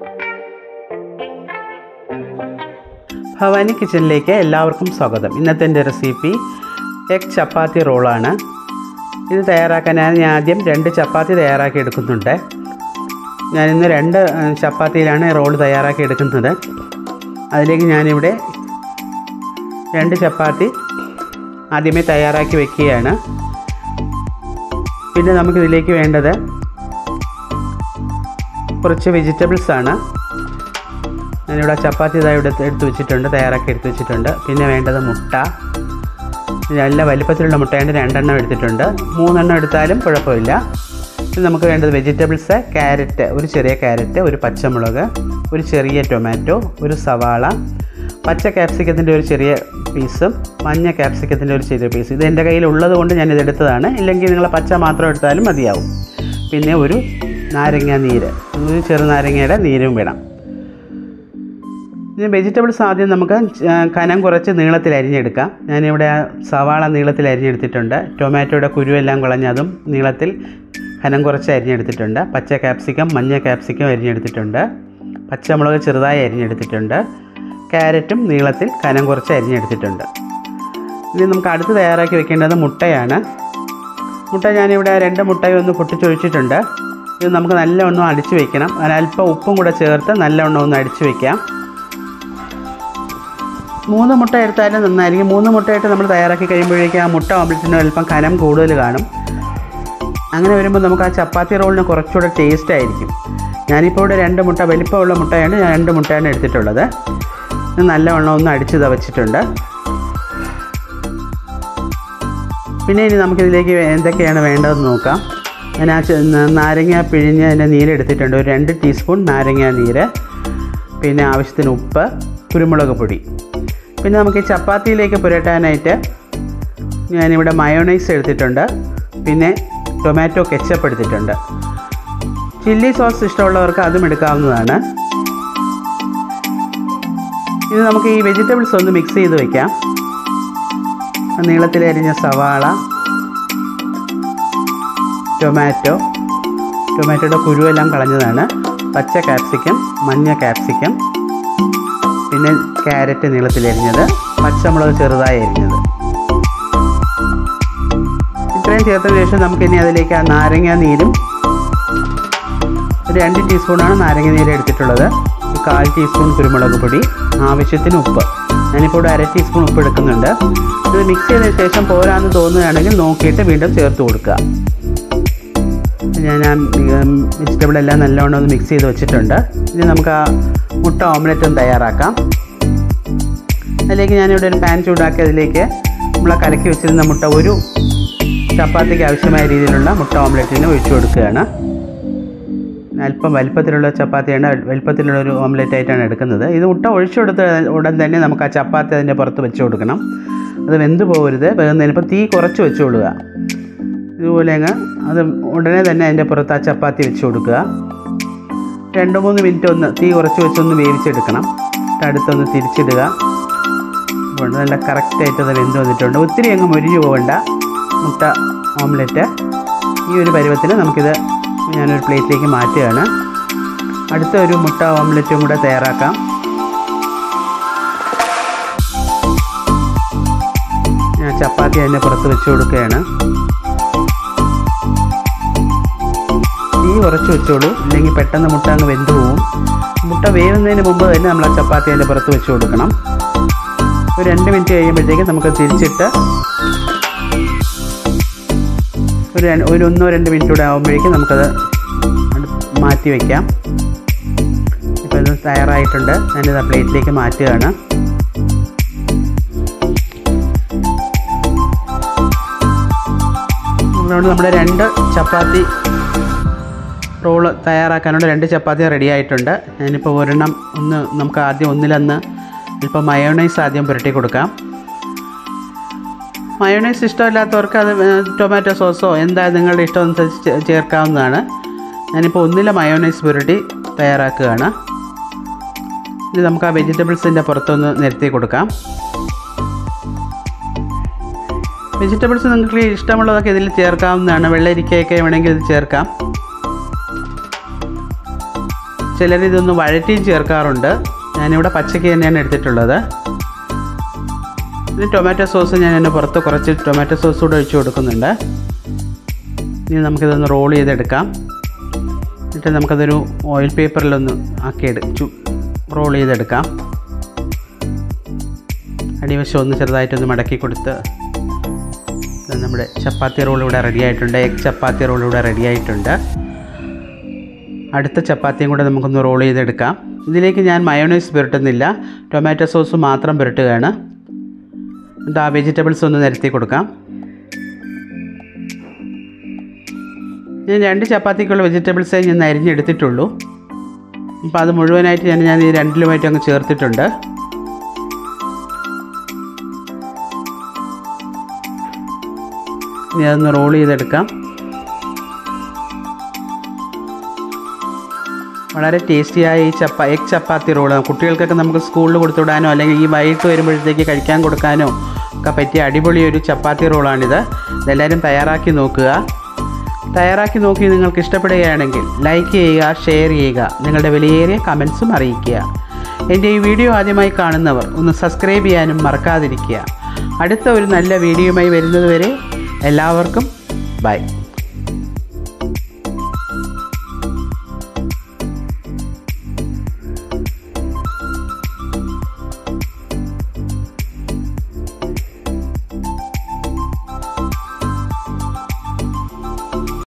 ഭവാനി കിച്ചണിലേക്ക് എല്ലാവർക്കും സ്വാഗതം. ഇന്നത്തെ എൻ്റെ റെസിപ്പി എഗ് ചപ്പാത്തി റോളാണ്. ഇത് തയ്യാറാക്കാൻ ഞാൻ ആദ്യം 2 ചപ്പാത്തി തയ്യാറാക്കി എടുക്കുന്നുണ്ട്. ഞാനിന്ന് 2 ചപ്പാത്തിയിലാണ് റോൾ തയ്യാറാക്കി എടുക്കുന്നത്. അതിലേക്ക് ഞാനിവിടെ 2 ചപ്പാത്തി ആദ്യമേ തയ്യാറാക്കി വയ്ക്കുകയാണ്. പിന്നെ നമുക്കിതിലേക്ക് വേണ്ടത് കുറച്ച് വെജിറ്റബിൾസാണ്. ഞാനിവിടെ ചപ്പാത്തി ഇതായി എടുത്ത് വെച്ചിട്ടുണ്ട്, തയ്യാറാക്കി എടുത്ത് വെച്ചിട്ടുണ്ട്. പിന്നെ വേണ്ടത് മുട്ട, നല്ല വലിപ്പത്തിലുള്ള മുട്ടയുണ്ട്, 2 എണ്ണം എടുത്തിട്ടുണ്ട്. 3 എണ്ണം എടുത്താലും കുഴപ്പമില്ല. പിന്നെ നമുക്ക് വേണ്ടത് വെജിറ്റബിൾസ്, ക്യാരറ്റ്, ഒരു ചെറിയ ക്യാരറ്റ്, ഒരു പച്ചമുളക്, ഒരു ചെറിയ ടൊമാറ്റോ, ഒരു സവാള, പച്ച ക്യാപ്സിക്കത്തിൻ്റെ ഒരു ചെറിയ പീസും മഞ്ഞ ക്യാപ്സിക്കത്തിൻ്റെ ഒരു ചെറിയ പീസ്. ഇത് എൻ്റെ കയ്യിലുള്ളത് കൊണ്ട് ഞാനിതെടുത്തതാണ്. ഇല്ലെങ്കിൽ നിങ്ങൾ പച്ച മാത്രം എടുത്താലും മതിയാവും. പിന്നെ ഒരു നാരങ്ങ നീര്, ഒരു ചെറുനാരങ്ങയുടെ നീരും വേണം. ഇനി വെജിറ്റബിൾസ് ആദ്യം നമുക്ക് കനം കുറച്ച് നീളത്തിൽ അരിഞ്ഞെടുക്കാം. ഞാനിവിടെ സവാള നീളത്തിൽ അരിഞ്ഞെടുത്തിട്ടുണ്ട്. ടൊമാറ്റോയുടെ കുരുവെല്ലാം കളഞ്ഞതും നീളത്തിൽ കനം കുറച്ച് അരിഞ്ഞെടുത്തിട്ടുണ്ട്. പച്ച ക്യാപ്സിക്കം, മഞ്ഞ ക്യാപ്സിക്കം അരിഞ്ഞെടുത്തിട്ടുണ്ട്. പച്ചമുളക് ചെറുതായി അരിഞ്ഞെടുത്തിട്ടുണ്ട്. ക്യാരറ്റും നീളത്തിൽ കനം കുറച്ച് അരിഞ്ഞെടുത്തിട്ടുണ്ട്. ഇനി നമുക്ക് അടുത്ത് തയ്യാറാക്കി വെക്കേണ്ടത് മുട്ടയാണ്. മുട്ട ഞാനിവിടെ 2 മുട്ടയും ഒന്ന് പൊട്ടിച്ചൊഴിച്ചിട്ടുണ്ട്. ഇത് നമുക്ക് നല്ലവണ്ണം അടിച്ചു വയ്ക്കണം. അല്പം ഉപ്പും കൂടെ ചേർത്ത് നല്ലവണ്ണം ഒന്ന് അടിച്ചു വയ്ക്കാം. 3 മുട്ട എടുത്താലും നന്നായിരിക്കും. 3 മുട്ടയായിട്ട് നമ്മൾ തയ്യാറാക്കി കഴിയുമ്പോഴേക്കും ആ മുട്ട ഓംലെറ്റിന് അല്പം കനം കൂടുതൽ കാണും. അങ്ങനെ വരുമ്പോൾ നമുക്ക് ആ ചപ്പാത്തി റോളിന് കുറച്ചുകൂടെ ടേസ്റ്റ് ആയിരിക്കും. ഞാനിപ്പോൾ ഇവിടെ 2 മുട്ട വലിപ്പമുള്ള മുട്ടയാണ്, ഞാൻ 2 മുട്ടയാണ് എടുത്തിട്ടുള്ളത്. ഇത് നല്ലവണ്ണം ഒന്ന് അടിച്ച് തവച്ചിട്ടുണ്ട്. പിന്നെ ഇനി നമുക്കിതിലേക്ക് എന്തൊക്കെയാണ് വേണ്ടതെന്ന് നോക്കാം. ഞാൻ ആ നാരങ്ങ പിഴിഞ്ഞ് അതിൻ്റെ നീരെടുത്തിട്ടുണ്ട്. ഒരു 2 ടീസ്പൂൺ നാരങ്ങ നീര്, പിന്നെ ആവശ്യത്തിന് ഉപ്പ്, കുരുമുളക് പൊടി. പിന്നെ നമുക്ക് ഈ ചപ്പാത്തിയിലേക്ക് പുരട്ടാനായിട്ട് ഞാനിവിടെ മയോണൈസ് എടുത്തിട്ടുണ്ട്. പിന്നെ ടൊമാറ്റോ കെച്ചപ്പ് എടുത്തിട്ടുണ്ട്. ചില്ലി സോസ് ഇഷ്ടമുള്ളവർക്ക് അതും എടുക്കാവുന്നതാണ്. ഇത് നമുക്ക് ഈ വെജിറ്റബിൾസ് ഒന്ന് മിക്സ് ചെയ്ത് വയ്ക്കാം. നീളത്തിലരിഞ്ഞ സവാള, ടൊമാറ്റോയുടെ കുരുവെല്ലാം കളഞ്ഞതാണ്, പച്ച ക്യാപ്സിക്കം, മഞ്ഞ ക്യാപ്സിക്കം, പിന്നെ ക്യാരറ്റ് നീളത്തിലരിഞ്ഞത്, പച്ചമുളക് ചെറുതായി അരിഞ്ഞത്. ഇത്രയും ചേർത്തതിന് ശേഷം നമുക്കിനി അതിലേക്ക് ആ നാരങ്ങ നീരും, ഒരു 2 ടീസ്പൂണാണ് നാരങ്ങ നീര് എടുത്തിട്ടുള്ളത്. 1/4 ടീസ്പൂൺ കുരുമുളക് പൊടി, ആവശ്യത്തിന് ഉപ്പ്. ഞാനിപ്പോൾ ഇവിടെ 1/2 ടീസ്പൂൺ ഉപ്പ് എടുക്കുന്നുണ്ട്. ഇത് മിക്സ് ചെയ്തതിന് ശേഷം പോരാന്ന് തോന്നുകയാണെങ്കിൽ നോക്കിയിട്ട് വീണ്ടും ചേർത്ത് കൊടുക്കുക. ഞാൻ വെജിറ്റബിളെല്ലാം നല്ലവണ്ണം ഒന്ന് മിക്സ് ചെയ്ത് വെച്ചിട്ടുണ്ട്. ഇനി നമുക്ക് ആ മുട്ട ഓംലെറ്റും തയ്യാറാക്കാം. അതിലേക്ക് ഞാനിവിടെ ഒരു പാൻ ചൂടാക്കി അതിലേക്ക് നമ്മൾ കലക്കി വെച്ചിരുന്ന മുട്ട, ഒരു ചപ്പാത്തിക്ക് ആവശ്യമായ രീതിയിലുള്ള മുട്ട ഓംലെറ്റിന് ഒഴിച്ചു കൊടുക്കുകയാണ്. അല്പം വലിപ്പത്തിലുള്ള ചപ്പാത്തിയാണ്, വലിപ്പത്തിലുള്ളൊരു ഓംലെറ്റായിട്ടാണ് എടുക്കുന്നത്. ഇത് മുട്ട ഒഴിച്ചു കൊടുത്ത ഉടൻ തന്നെ നമുക്ക് ആ ചപ്പാത്തി അതിൻ്റെ പുറത്ത് വെച്ച് കൊടുക്കണം. അത് വെന്ത് പോകരുത്. വേകുന്നതിനിപ്പോൾ തീ കുറച്ച് വെച്ച് കൊടുക്കുക. ഇതുപോലെ അത് ഉടനെ തന്നെ അതിൻ്റെ പുറത്ത് ആ ചപ്പാത്തി വെച്ച് കൊടുക്കുക. 2-3 മിനിറ്റ് ഒന്ന് തീ കുറച്ച് വെച്ചൊന്ന് വേവിച്ചെടുക്കണം. അടുത്തൊന്ന് തിരിച്ചിടുക. നല്ല കറക്റ്റായിട്ട് അത് വെന്ത് വന്നിട്ടുണ്ട്. ഒത്തിരി അങ്ങ് മൊരിഞ്ഞു പോകണ്ട മുട്ട ഓംലെറ്റ്. ഈ ഒരു പരുവത്തിന് നമുക്കിത് ഞാനൊരു പ്ലേറ്റിലേക്ക് മാറ്റുകയാണ്. അടുത്ത ഒരു മുട്ട ഓംലെറ്റും കൂടെ തയ്യാറാക്കാം. ഞാൻ ചപ്പാത്തി അതിൻ്റെ പുറത്ത് വെച്ച് കൊടുക്കുകയാണ്. തീ കുറച്ച് വെച്ചോളൂ, ഇല്ലെങ്കിൽ പെട്ടെന്ന് മുട്ട അങ്ങ് വെന്ത് പോവും. മുട്ട വേവുന്നതിന് മുമ്പ് തന്നെ നമ്മൾ ആ ചപ്പാത്തി അതിൻ്റെ പുറത്ത് വെച്ച് കൊടുക്കണം. ഒരു 2 മിനിറ്റ് കഴിയുമ്പോഴത്തേക്കും നമുക്ക് തിരിച്ചിട്ട് ഒരു 1-2 മിനിറ്റ് കൂടെ ആകുമ്പോഴേക്കും നമുക്കത് മാറ്റി വയ്ക്കാം. ഇപ്പോൾ ഇത് തയ്യാറായിട്ടുണ്ട്. ഞാനിത് പ്ലേറ്റിലേക്ക് മാറ്റുകയാണ്. അതുകൊണ്ട് നമ്മുടെ 2 ചപ്പാത്തി റോള് തയ്യാറാക്കാനുള്ള 2 ചപ്പാത്തി റെഡി ആയിട്ടുണ്ട്. ഞാനിപ്പോൾ ഒരെണ്ണം നമുക്ക് ആദ്യം ഒന്നിലൊന്ന് ഇപ്പോൾ മയോണൈസ് ആദ്യം പുരട്ടി കൊടുക്കാം. മയോണൈസ് ഇഷ്ടമില്ലാത്തവർക്ക് അത് ടൊമാറ്റോ സോസോ എന്താ നിങ്ങളുടെ ഇഷ്ടം അനുസരിച്ച് ചേർക്കാവുന്നതാണ്. ഞാനിപ്പോൾ ഒന്നിലെ മയോണൈസ് പുരട്ടി തയ്യാറാക്കുകയാണ്. ഇത് നമുക്ക് ആ വെജിറ്റബിൾസിൻ്റെ പുറത്തൊന്ന് നിരത്തി കൊടുക്കാം. വെജിറ്റബിൾസ് നിങ്ങൾക്ക് ഇഷ്ടമുള്ളതൊക്കെ ഇതിൽ ചേർക്കാവുന്നതാണ്. വെള്ളരിക്കയൊക്കെ വേണമെങ്കിൽ ഇത് ചേർക്കാം. ചിലർ ഇതൊന്ന് വഴറ്റിയും ചേർക്കാറുണ്ട്. ഞാനിവിടെ പച്ചയ്ക്ക് തന്നെയാണ് എടുത്തിട്ടുള്ളത്. ഇനി ടൊമാറ്റോ സോസ് ഞാൻ എൻ്റെ പുറത്ത് കുറച്ച് ടൊമാറ്റോ സോസ് കൂടെ ഒഴിച്ച് കൊടുക്കുന്നുണ്ട്. ഇനി നമുക്കിതൊന്ന് റോൾ ചെയ്തെടുക്കാം. എന്നിട്ട് നമുക്കതൊരു ഓയിൽ പേപ്പറിലൊന്ന് റോൾ ചെയ്തെടുക്കാം. അടിവശം ഒന്ന് ചെറുതായിട്ടൊന്ന് മടക്കി കൊടുത്ത് നമ്മുടെ ചപ്പാത്തി റോൾ ഇവിടെ റെഡി ആയിട്ടുണ്ട്. എഗ് ചപ്പാത്തി റോൾ ഇവിടെ റെഡി ആയിട്ടുണ്ട്. അടുത്ത ചപ്പാത്തിയും കൂടെ നമുക്കൊന്ന് റോൾ ചെയ്തെടുക്കാം. ഇതിലേക്ക് ഞാൻ മയോണൈസ് പുരട്ടുന്നില്ല, ടൊമാറ്റോ സോസ് മാത്രം പുരട്ടുകയാണ്. എന്നിട്ട് ആ വെജിറ്റബിൾസ് ഒന്ന് നിരത്തി കൊടുക്കാം. ഞാൻ 2 ചപ്പാത്തിക്കുള്ള വെജിറ്റബിൾസേ ഞാൻ അരിഞ്ഞെടുത്തിട്ടുള്ളൂ. അപ്പോൾ അത് മുഴുവനായിട്ട് ഞാൻ ഈ രണ്ടിലുമായിട്ട് അങ്ങ് ചേർത്തിട്ടുണ്ട്. ഇനി അതൊന്ന് റോൾ ചെയ്തെടുക്കാം. വളരെ ടേസ്റ്റിയായ ഈ എഗ് ചപ്പാത്തി റോള് കുട്ടികൾക്കൊക്കെ നമുക്ക് സ്കൂളിൽ കൊടുത്തുവിടാനോ അല്ലെങ്കിൽ ഈ വൈകിട്ട് വരുമ്പോഴത്തേക്ക് കഴിക്കാൻ കൊടുക്കാനോ ഒക്കെ പറ്റിയ അടിപൊളി ഒരു ചപ്പാത്തി റോളാണിത്. ഇതെല്ലാവരും തയ്യാറാക്കി നോക്കുക. തയ്യാറാക്കി നോക്കി നിങ്ങൾക്ക് ഇഷ്ടപ്പെടുകയാണെങ്കിൽ ലൈക്ക് ചെയ്യുക, ഷെയർ ചെയ്യുക, നിങ്ങളുടെ വിലയേറിയ കമൻസും അറിയിക്കുക. എൻ്റെ ഈ വീഡിയോ ആദ്യമായി കാണുന്നവർ ഒന്ന് സബ്സ്ക്രൈബ് ചെയ്യാനും മറക്കാതിരിക്കുക. അടുത്ത ഒരു നല്ല വീഡിയോയുമായി വരുന്നതുവരെ എല്ലാവർക്കും ബൈ.